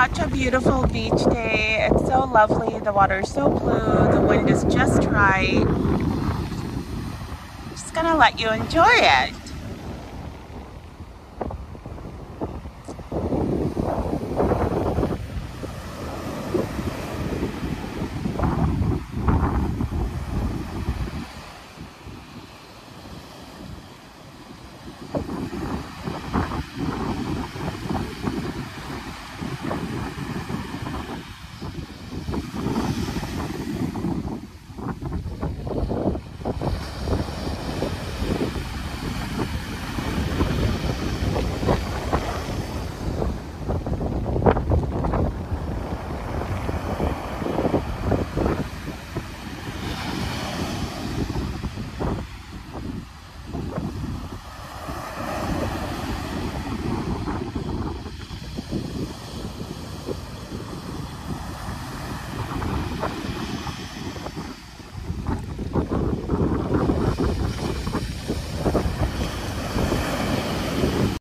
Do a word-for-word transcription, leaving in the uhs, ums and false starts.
such a beautiful beach day. It's so lovely. The water is so blue. The wind is just right. Just gonna let you enjoy it.